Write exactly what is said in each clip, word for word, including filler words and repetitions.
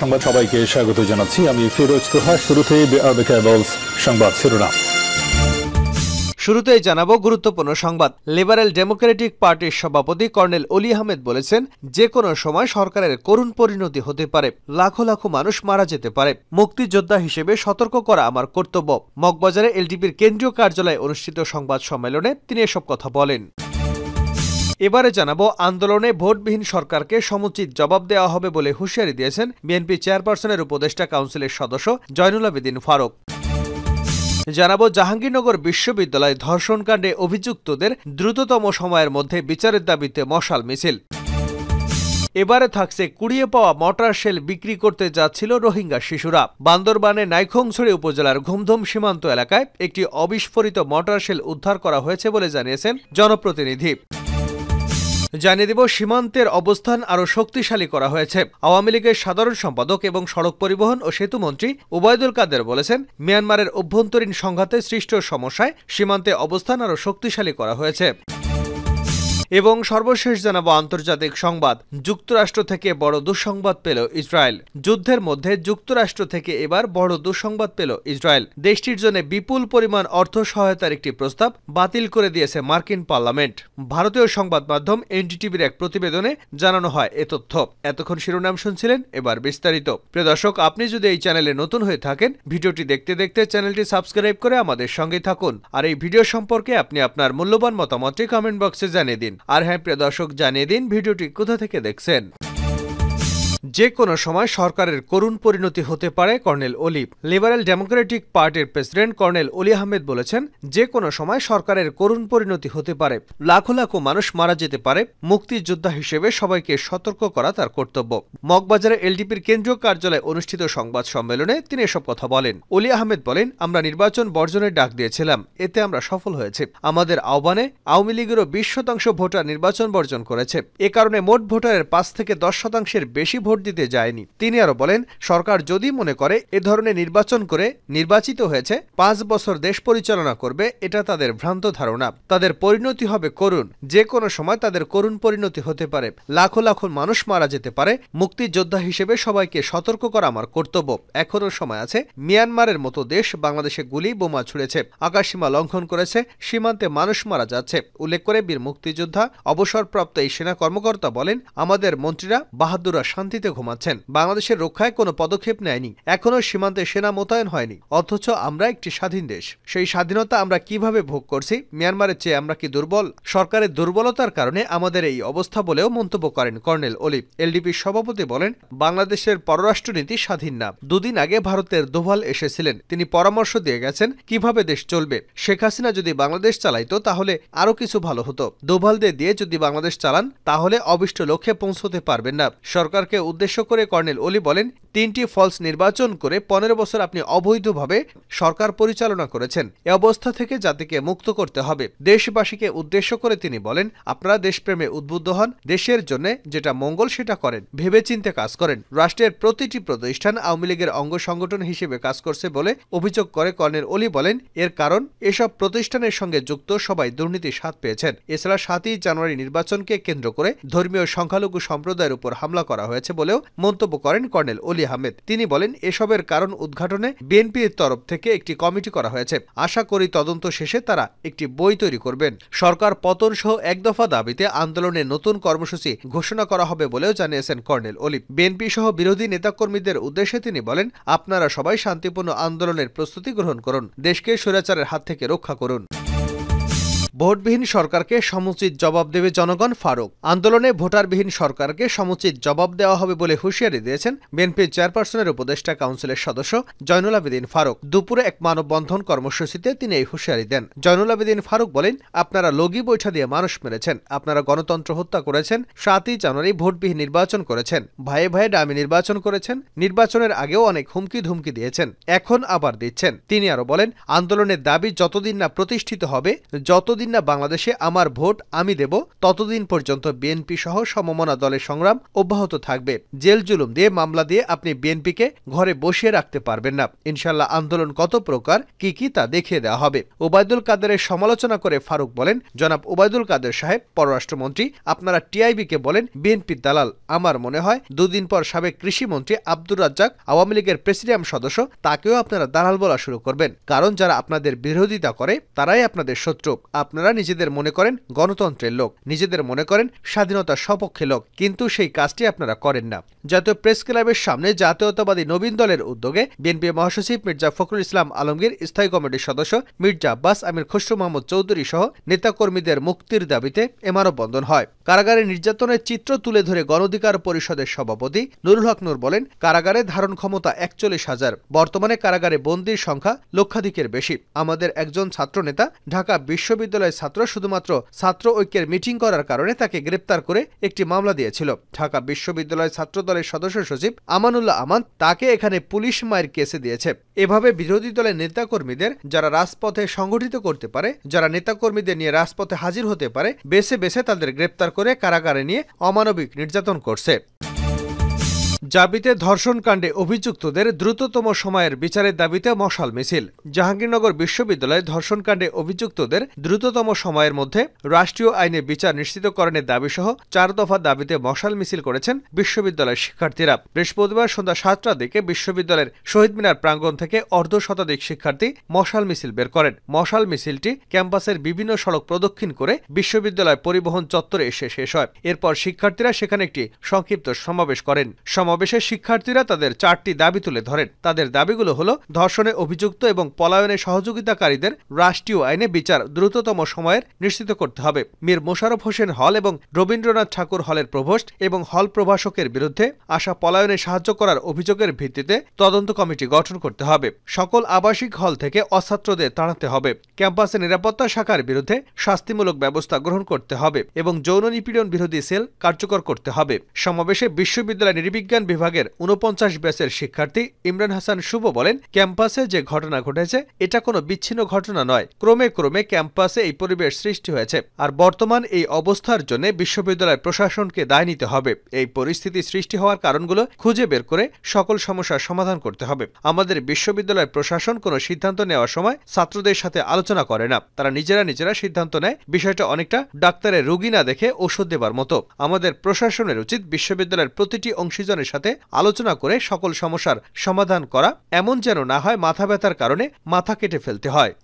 সংবাদ সবাইকে স্বাগত জানাচ্ছি আমি ফিরোজ তোহা। শুরুতেই সংবাদ শিরোনাম। শুরুতেই জানাবো গুরুত্বপূর্ণ সংবাদ। লিবারেল ডেমোক্রেটিক পার্টির সভাপতি কর্নেল অলি আহমেদ বলেছেন, যে কোনো সময় সরকারের করুণ পরিণতি হতে পারে, লাখো লাখো মানুষ মারা যেতে পারে। মুক্তিযোদ্ধা হিসেবে সতর্ক করা আমার কর্তব্য। মগবাজারে এলডিপির কেন্দ্রীয় কার্যালয়ে অনুষ্ঠিত সংবাদ সম্মেলনে তিনি এসব কথা বলেন। এবারে জানাবো, আন্দোলনে ভোটবিহীন সরকারকে সমুচিত জবাব দেওয়া হবে বলে হুঁশিয়ারি দিয়েছেন বিএনপি চেয়ারপারসনের উপদেষ্টা কাউন্সিলের সদস্য জয়নুল আবেদিন ফারুক। জানাবো, জাহাঙ্গীরনগর বিশ্ববিদ্যালয় ধর্ষণকাণ্ডে অভিযুক্তদের দ্রুততম সময়ের মধ্যে বিচারের দাবিতে মশাল মিছিল। এবারে থাকছে কুড়িয়ে পাওয়া মর্টার শেল বিক্রি করতে যাচ্ছিল রোহিঙ্গা শিশুরা। বান্দরবানের নাইখংছড়ি উপজেলার ঘুমধুম সীমান্ত এলাকায় একটি অবিস্ফোরিত মর্টার শেল উদ্ধার করা হয়েছে বলে জানিয়েছেন জনপ্রতিনিধি। জানিয়ে দেব, সীমান্তের অবস্থান আরও শক্তিশালী করা হয়েছে। আওয়ামী লীগের সাধারণ সম্পাদক এবং সড়ক পরিবহন ও সেতুমন্ত্রী ওবায়দুল কাদের বলেছেন, মিয়ানমারের অভ্যন্তরীণ সংঘাতে সৃষ্ট সমস্যায় সীমান্তে অবস্থান আরও শক্তিশালী করা হয়েছে। এবং সর্বশেষ জানাবো আন্তর্জাতিক সংবাদ। যুক্তরাষ্ট্র থেকে বড় দুঃসংবাদ পেল ইসরায়েল। যুদ্ধের মধ্যে যুক্তরাষ্ট্র থেকে এবার বড় দুঃসংবাদ পেল ইসরায়েল। দেশটির জন্য বিপুল পরিমাণ অর্থ সহায়তার একটি প্রস্তাব বাতিল করে দিয়েছে মার্কিন পার্লামেন্ট। ভারতীয় সংবাদ মাধ্যম এনডিটিভির এক প্রতিবেদনে জানানো হয় এ তথ্য। এতক্ষণ শিরোনাম শুনছিলেন, এবার বিস্তারিত। প্রিয় দর্শক, আপনি যদি এই চ্যানেলে নতুন হয়ে থাকেন, ভিডিওটি দেখতে দেখতে চ্যানেলটি সাবস্ক্রাইব করে আমাদের সঙ্গে থাকুন। আর এই ভিডিও সম্পর্কে আপনি আপনার মূল্যবান মতামতটি কমেন্ট বক্সে জানিয়ে দিন। আর হ্যাঁ প্রিয় দর্শক, জানিয়ে দিন ভিডিওটি কোথা থেকে দেখছেন। যে কোনো সময় সরকারের করুণ পরিণতি হতে পারে, কর্নেল অলি। লিবারেল ডেমোক্রেটিক পার্টির প্রেসিডেন্ট কর্নেল অলি আহমেদ বলেছেন, যে কোনো সময় সরকারের করুণ পরিণতি হতে পারে, লাখো লাখো মানুষ মারা যেতে পারে। মুক্তিযোদ্ধা হিসেবে সবাইকে সতর্ক করা তার কর্তব্য। মগবাজারে এলডিপির কেন্দ্রীয় কার্যালয়ে অনুষ্ঠিত সংবাদ সম্মেলনে তিনি এসব কথা বলেন। অলি আহমেদ বলেন, আমরা নির্বাচন বর্জনের ডাক দিয়েছিলাম, এতে আমরা সফল হয়েছি। আমাদের আহ্বানে আওয়ামী লীগেরও বিশ শতাংশ ভোটার নির্বাচন বর্জন করেছে। এ কারণে মোট ভোটারের পাঁচ থেকে দশ শতাংশের বেশি ভোট দিতে যায়নি। তিনি আরো বলেন, সরকার যদি মনে করে এ ধরনের নির্বাচন করে নির্বাচিত হয়েছে পাঁচ বছর দেশ পরিচালনা করবে, এটা তাদের ভ্রান্ত ধারণা। তাদের পরিণতি হবে করুণ। যে কোনো সময় তাদের করুণ পরিণতি হতে পারে, লাখো লাখো মানুষ মারা যেতে পারে। মুক্তিযোদ্ধা হিসেবে সবাইকে সতর্ক করা আমার কর্তব্য। এখনো সময় আছে। মিয়ানমারের মতো দেশ বাংলাদেশে গুলি বোমা ছুড়েছে, আকাশসীমা লঙ্ঘন করেছে, সীমান্তে মানুষ মারা যাচ্ছে। উল্লেখ করে বীর মুক্তিযোদ্ধা অবসরপ্রাপ্ত এই সেনা কর্মকর্তা বলেন, আমাদের মন্ত্রীরা বাহাদুররা শান্তিতে ঘুমাচ্ছেন। বাংলাদেশের রক্ষায় কোনো পদক্ষেপ নেয়নি। এখনো সীমান্তে সেনা মোতায়েন হয়নি, অথচ আমরা একটি স্বাধীন দেশ। সেই স্বাধীনতা আমরা কিভাবে ভোগ করছি? মিয়ানমারের চেয়ে আমরা কি দুর্বল? সরকারের দুর্বলতার কারণে আমাদের এই অবস্থা বলেও মন্তব্য করেন কর্নেল অলি। এলডিপির সভাপতি বলেন, বাংলাদেশের পররাষ্ট্রনীতি স্বাধীন না। দুদিন আগে ভারতের দোভাল এসেছিলেন, তিনি পরামর্শ দিয়ে গেছেন কিভাবে দেশ চলবে। শেখ হাসিনা যদি বাংলাদেশ চালাইতো তাহলে আরো কিছু ভালো হতো। দোভালদের দিয়ে যদি বাংলাদেশ চালান তাহলে অবিষ্ট লক্ষ্যে পৌঁছতে পারবেন না। সরকারকে উদ্দেশ্য করে কর্নেল অলি বলেন, তিনটি ফলস নির্বাচন করে পনেরো বছর আপনি অবৈধভাবে সরকার পরিচালনা করেছেন। এ অবস্থা থেকে জাতিকে মুক্ত করতে হবে। দেশবাসীকে উদ্দেশ্য করে তিনি বলেন, আপনারা দেশপ্রেমে উদ্বুদ্ধ হন, দেশের জন্য যেটা মঙ্গল সেটা করেন, ভেবেচিন্তে কাজ করেন। রাষ্ট্রের প্রতিটি প্রতিষ্ঠান আওয়ামী লীগের অঙ্গ সংগঠন হিসেবে কাজ করছে বলে অভিযোগ করে কর্নেল অলি বলেন, এর কারণ এসব প্রতিষ্ঠানের সঙ্গে যুক্ত সবাই দুর্নীতির স্বাদ পেয়েছেন। এছাড়া সাতই জানুয়ারি নির্বাচনকে কেন্দ্র করে ধর্মীয় সংখ্যালঘু সম্প্রদায়ের উপর হামলা করা হয়েছে বলেও মন্তব্য করেন কর্নেল অলি আহমেদ। তিনি বলেন, এসবের কারণ উদ্ঘাটনে বিএনপির তরফ থেকে একটি কমিটি করা হয়েছে। আশা করি তদন্ত শেষে তারা একটি বই তৈরি করবেন। সরকার পতন সহ এক দফা দাবিতে আন্দোলনের নতুন কর্মসূচি ঘোষণা করা হবে বলেও জানিয়েছেন কর্নেল অলি। বিএনপি সহ বিরোধী নেতাকর্মীদের উদ্দেশ্যে তিনি বলেন, আপনারা সবাই শান্তিপূর্ণ আন্দোলনের প্রস্তুতি গ্রহণ করুন, দেশকে স্বৈরাচারের হাত থেকে রক্ষা করুন। ভোটবিহীন সরকারকে সমুচিত জবাব দেবে জনগণ, ফারুক। আন্দোলনে ভোটারবিহীন সরকারকে সমুচিত জবাব দেওয়া হবে বলে হুঁশিয়ারি দিয়েছেন বিএনপির চেয়ারপারসনের উপদেষ্টা কাউন্সিলের সদস্য জয়নুল আবেদিন ফারুক। দুপুরে এক মানববন্ধন কর্মসূচিতে তিনি এই হুঁশিয়ারি দেন। জয়নুল আবেদিন ফারুক বলেন, আপনারা লগি বৈঠা দিয়ে মানুষ মেরেছেন, আপনারা গণতন্ত্র হত্যা করেছেন, সাতই জানুয়ারি ভোটবিহীন নির্বাচন করেছেন, ভাইয়ে ভাইয়ে ডামি নির্বাচন করেছেন, নির্বাচনের আগেও অনেক হুমকি ধুমকি দিয়েছেন, এখন আবার দিচ্ছেন। তিনি আরো বলেন, আন্দোলনের দাবি যতদিন না প্রতিষ্ঠিত হবে, যতদিন না বাংলাদেশে আমার ভোট আমি দেব ততদিন পর্যন্ত বিএনপি সহ সমমনা দলের সংগ্রাম অব্যাহত থাকবে। জেল জুলুম দিয়ে মামলা দিয়ে আপনি বিএনপিকে ঘরে বসিয়ে রাখতে পারবেন না। ইনশাল্লাহ আন্দোলন কত প্রকার কি কি তা দেখিয়ে দেওয়া হবে। ওবায়দুল কাদেরের সমালোচনা করে ফারুক বলেন, জনাব ওবায়দুল কাদের সাহেব পররাষ্ট্রমন্ত্রী, আপনারা টিআইবিকে বলেন বিএনপির দালাল। আমার মনে হয় দুদিন পর সাবেক কৃষিমন্ত্রী আব্দুর রাজ্জাক আওয়ামী লীগের প্রেসিডিয়াম সদস্য তাকেও আপনারা দালাল বলা শুরু করবেন, কারণ যারা আপনাদের বিরোধিতা করে তারাই আপনাদের শত্রু। আপনারা নিজেদের মনে করেন গণতন্ত্রের লোক, নিজেদের মনে করেন স্বাধীনতার সপক্ষে লোক, কিন্তু সেই কাজটি আপনারা করেন না। জাতীয় প্রেস ক্লাবের সামনে জাতীয়তাবাদী নবীন দলের উদ্যোগে বিএনপি মহাসচিব মির্জা ফখরুল ইসলাম আলমগীর, স্থায়ী কমিটির সদস্য মির্জা আব্বাস, আমির খসরু মাহমুদ চৌধুরী সহ নেতাকর্মীদের মুক্তির দাবিতে এ মানববন্ধন হয়। কারাগারে নির্যাতনের চিত্র তুলে ধরে গণঅধিকার পরিষদের সভাপতি নুরুল হক নূর বলেন, কারাগারে ধারণ ক্ষমতা একচল্লিশ হাজার, বর্তমানে কারাগারে বন্দীর সংখ্যা লক্ষাধিকের বেশি। আমাদের একজন ছাত্রনেতা ঢাকা বিশ্ববিদ্যালয়ের ছাত্র শুধুমাত্র ছাত্র ঐক্যের মিটিং করার কারণে তাকে গ্রেপ্তার করে একটি মামলা দিয়েছিল। ঢাকা বিশ্ববিদ্যালয়ের ছাত্র দলের সদস্য সচিব আমানুল্লাহ আমান তাকে এখানে পুলিশ মায়ের কেসে দিয়েছে। এভাবে বিরোধী দলের নেতাকর্মীদের যারা রাজপথে সংগঠিত করতে পারে, যারা নেতাকর্মীদের নিয়ে রাজপথে হাজির হতে পারে, বেছে বেছে তাদের গ্রেপ্তার করে কারাগারে নিয়ে অমানবিক নির্যাতন করছে। জাবিতে ধর্ষণকাণ্ডে অভিযুক্তদের দ্রুততম সময়ের বিচারের দাবিতে মশাল মিছিল। জাহাঙ্গীরনগর বিশ্ববিদ্যালয়ে ধর্ষণকাণ্ডে অভিযুক্তদের দ্রুততম সময়ের মধ্যে রাষ্ট্রীয় আইনে বিচার নিশ্চিতকরণের দাবিসহ চার দফা দাবিতে মশাল মিছিল করেছেন বিশ্ববিদ্যালয়ের শিক্ষার্থীরা। বৃহস্পতিবার সন্ধ্যা সাতটার দিকে বিশ্ববিদ্যালয়ের শহীদ মিনার প্রাঙ্গণ থেকে অর্ধ শতাধিক শিক্ষার্থী মশাল মিছিল বের করেন। মশাল মিছিলটি ক্যাম্পাসের বিভিন্ন সড়ক প্রদক্ষিণ করে বিশ্ববিদ্যালয় পরিবহন চত্বরে এসে শেষ হয়। এরপর শিক্ষার্থীরা সেখানে একটি সংক্ষিপ্ত সমাবেশ করেন। সমাবেশে শিক্ষার্থীরা তাদের চারটি দাবি তুলে ধরেন। তাদের দাবিগুলো হলো ধর্ষণে অভিযুক্ত এবং পলায়নে সহযোগিতাকারীদের রাষ্ট্রীয় আইনে বিচার দ্রুততম সময়ের নিশ্চিত করতে হবে। মীর মোশাররফ হোসেন হল এবং রবীন্দ্রনাথ ঠাকুর হলের প্রভোস্ট এবং হল প্রভাষকের বিরুদ্ধে আসা পলায়নে সাহায্য করার অভিযোগের ভিত্তিতে তদন্ত কমিটি গঠন করতে হবে। সকল আবাসিক হল থেকে অছাত্রদের তাড়াতে হবে। ক্যাম্পাসে নিরাপত্তা শাখার বিরুদ্ধে শাস্তিমূলক ব্যবস্থা গ্রহণ করতে হবে এবং যৌন নিপীড়ন বিরোধী সেল কার্যকর করতে হবে। সমাবেশে বিশ্ববিদ্যালয় নৃবিজ্ঞান বিভাগের ঊনপঞ্চাশ ব্যাচের শিক্ষার্থী ইমরান হাসান শুভ বলেন, ক্যাম্পাসে যে ঘটনা ঘটেছে এটা কোনো বিচ্ছিন্ন ঘটনা নয়। ক্রমে ক্রমে ক্যাম্পাসে এই পরিবেশ সৃষ্টি হয়েছে, আর বর্তমান এই অবস্থার জন্য বিশ্ববিদ্যালয় প্রশাসনকে দায় নিতে হবে। এই পরিস্থিতি সৃষ্টি হওয়ার কারণগুলো খুঁজে বের করে সকল সমস্যার সমাধান করতে হবে। আমাদের বিশ্ববিদ্যালয় প্রশাসন কোনো সিদ্ধান্ত নেওয়ার সময় ছাত্রদের সাথে আলোচনা করে না, তারা নিজেরা নিজেরা সিদ্ধান্ত নেয়। বিষয়টা অনেকটা ডাক্তারের রোগী না দেখে ওষুধ দেবার মতো। আমাদের প্রশাসনের উচিত বিশ্ববিদ্যালয়ের প্রতিটি অংশীজনের সাথে আলোচনা করে সকল সমস্যার সমাধান করা, এমন যেন না হয় মাথা ব্যথার কারণে মাথা কেটে ফেলতে হয়।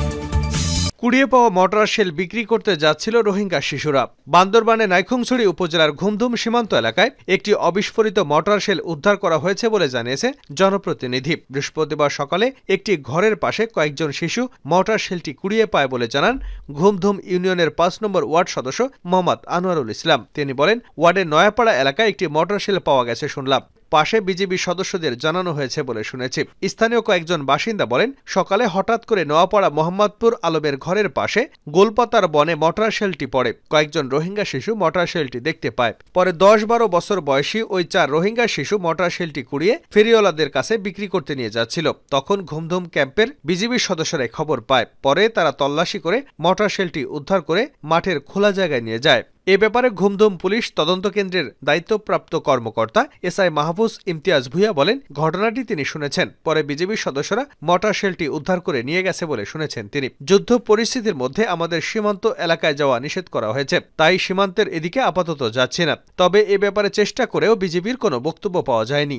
কুড়িয়ে পাওয়া মর্টার শেল বিক্রি করতে যাচ্ছিল রোহিঙ্গা শিশুরা। বান্দরবানের নাইখংছড়ি উপজেলার ঘুমধুম সীমান্ত এলাকায় একটি অবিস্ফোরিত মর্টার শেল উদ্ধার করা হয়েছে বলে জানিয়েছে জনপ্রতিনিধি। বৃহস্পতিবার সকালে একটি ঘরের পাশে কয়েকজন শিশু মর্টার শেলটি কুড়িয়ে পায় বলে জানান ঘুমধুম ইউনিয়নের পাঁচ নম্বর ওয়ার্ড সদস্য মোহাম্মদ আনোয়ারুল ইসলাম। তিনি বলেন, ওয়ার্ডের নয়াপাড়া এলাকায় একটি মর্টার শেল পাওয়া গেছে শুনলাম। পাশে বিজিবি সদস্যদের জানানো হয়েছে বলে শুনেছি। স্থানীয় কয়েকজন বাসিন্দা বলেন, সকালে হঠাৎ করে নোয়াপাড়া মোহাম্মদপুর আলমের ঘরের পাশে গোলপাতার বনে মর্টার শেলটি পড়ে। কয়েকজন রোহিঙ্গা শিশু মর্টার শেলটি দেখতে পায়। পরে দশ বারো বছর বয়সী ওই চার রোহিঙ্গা শিশু মর্টার শেলটি কুড়িয়ে ফেরিওয়ালাদের কাছে বিক্রি করতে নিয়ে যাচ্ছিল। তখন ঘুমধুম ক্যাম্পের বিজিবি সদস্যরা খবর পায়। পরে তারা তল্লাশি করে মর্টার শেলটি উদ্ধার করে মাঠের খোলা জায়গায় নিয়ে যায়। এ ব্যাপারে ঘুমধুম পুলিশ তদন্ত কেন্দ্রের দায়িত্বপ্রাপ্ত কর্মকর্তা এসআই মাহফুজ ইমতিয়াজ ভুঁইয়া বলেন, ঘটনাটি তিনি শুনেছেন। পরে বিজেপি সদস্যরা মর্টার শেলটি উদ্ধার করে নিয়ে গেছে বলে শুনেছেন তিনি। যুদ্ধ পরিস্থিতির মধ্যে আমাদের সীমান্ত এলাকায় যাওয়া নিষেধ করা হয়েছে, তাই সীমান্তের এদিকে আপাতত যাচ্ছি না। তবে এ ব্যাপারে চেষ্টা করেও বিজেপির কোনো বক্তব্য পাওয়া যায়নি।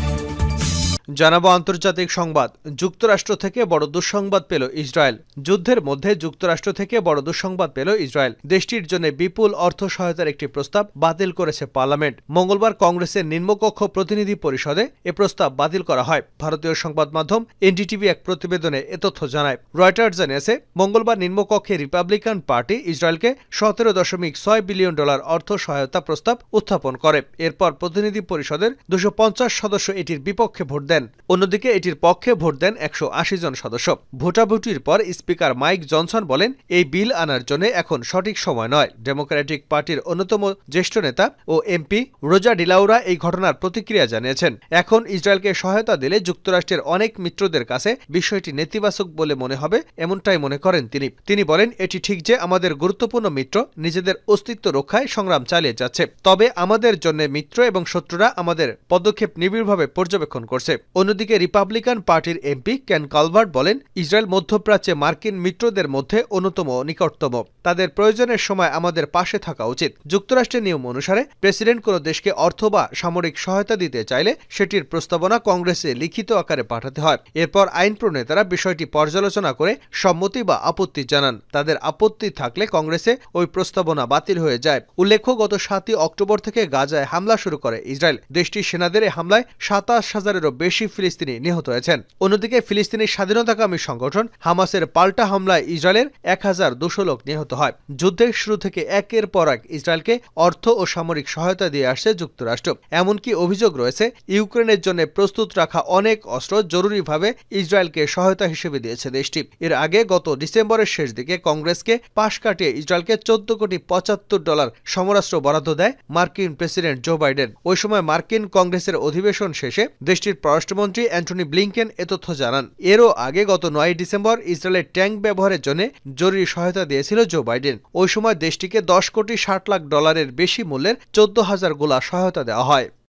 জানাবো আন্তর্জাতিক সংবাদ। যুক্তরাষ্ট্র থেকে বড় দুঃসংবাদ পেল ইসরায়েল। যুদ্ধের মধ্যে যুক্তরাষ্ট্র থেকে বড় দুঃসংবাদ পেল ইসরায়েল। দেশটির জন্য বিপুল অর্থ সহায়তার একটি প্রস্তাব বাতিল করেছে পার্লামেন্ট। মঙ্গলবার কংগ্রেসের নিম্নকক্ষ প্রতিনিধি পরিষদে এ প্রস্তাব বাতিল করা হয়। ভারতীয় সংবাদ মাধ্যম এনডিটিভি এক প্রতিবেদনে এ তথ্য জানায়। রয়টার্স জানিয়েছে, মঙ্গলবার নিম্নকক্ষে রিপাবলিকান পার্টি ইসরায়েলকে সতেরো দশমিক ছয় বিলিয়ন ডলার অর্থ সহায়তা প্রস্তাব উত্থাপন করে। এরপর প্রতিনিধি পরিষদের দুশো পঞ্চাশ সদস্য এটির বিপক্ষে ভোট দেন। দেন। অন্যদিকে এটির পক্ষে ভোট দেন একশো আশি জন সদস্য। ভোটাভুটির পর স্পিকার মাইক জনসন বলেন, এই বিল আনার জন্য এখন সঠিক সময় নয়। ডেমোক্রেটিক পার্টির অন্যতম জ্যেষ্ঠ নেতা ও এমপি রোজা ডিলাউরা এই ঘটনার প্রতিক্রিয়া জানিয়েছেন। এখন ইসরায়েলকে সহায়তা দিলে যুক্তরাষ্ট্রের অনেক মিত্রদের কাছে বিষয়টি নেতিবাচক বলে মনে হবে, এমনটাই মনে করেন তিনি। তিনি বলেন, এটি ঠিক যে আমাদের গুরুত্বপূর্ণ মিত্র নিজেদের অস্তিত্ব রক্ষায় সংগ্রাম চালিয়ে যাচ্ছে, তবে আমাদের জন্য মিত্র এবং শত্রুরা আমাদের পদক্ষেপ নিবিড়ভাবে পর্যবেক্ষণ করছে। অন্যদিকে রিপাবলিকান পার্টির এমপি কেন কালভার্ট বলেন, ইসরায়েল মধ্যপ্রাচ্যে মার্কিন মিত্রদের মধ্যে অন্যতম নিকটতম। তাদের প্রয়োজনের সময় আমাদের পাশে থাকা উচিত। যুক্তরাষ্ট্রের নিয়ম অনুসারে প্রেসিডেন্ট কোনো দেশকে অর্থ বা সামরিক সহায়তা দিতে চাইলে সেটির প্রস্তাবনা কংগ্রেসে লিখিত আকারে পাঠাতে হয়। এরপর আইন প্রণেতারা বিষয়টি পর্যালোচনা করে সম্মতি বা আপত্তি জানান। তাদের আপত্তি থাকলে কংগ্রেসে ওই প্রস্তাবনা বাতিল হয়ে যায়। উল্লেখ্য, গত সাতই অক্টোবর থেকে গাজায় হামলা শুরু করে ইসরায়েল। দেশটির সেনাদের এই হামলায় সাতাশ হাজারেরও বেশি ফিলিস্তিনি নিহত হয়েছেন। অন্যদিকে ফিলিস্তিনি স্বাধীনতাকামী সংগঠন হামাসের পাল্টা হামলায় ইসরায়েলের এক হাজার দুশো লোক নিহত হয়। যুদ্ধের শুরু থেকে একের পর এক ইসরায়েলকে অর্থ ও সামরিক সহায়তা দিয়ে আসছে যুক্তরাষ্ট্র। এমনকি অভিযোগ রয়েছে, ইউক্রেনের জন্য প্রস্তুত রাখা অনেক অস্ত্র জরুরিভাবে ইসরায়েলকে সহায়তা হিসেবে দিয়েছে দেশটি। এর আগে গত ডিসেম্বরের শেষ দিকে কংগ্রেসকে পাশ কাটিয়ে ইসরায়েলকে চোদ্দ কোটি পঁচাত্তর ডলার সমরাস্ত্র বরাদ্দ দেয় মার্কিন প্রেসিডেন্ট জো বাইডেন। ওই সময় মার্কিন কংগ্রেসের অধিবেশন শেষে দেশটির পররাষ্ট্রমন্ত্রী অ্যান্টনি ব্লিংকেন এ তথ্য জানান। এরও আগে গত নয় ডিসেম্বর ইসরায়েলের ট্যাঙ্ক ব্যবহারের জন্য জরুরি সহায়তা দিয়েছিল জো বাইডেন। ওই সময় দেশটিকে দশ কোটি ষাট লাখ ডলারের বেশি মূল্যের চোদ্দ হাজার গোলা সহায়তা দেওয়া হয়।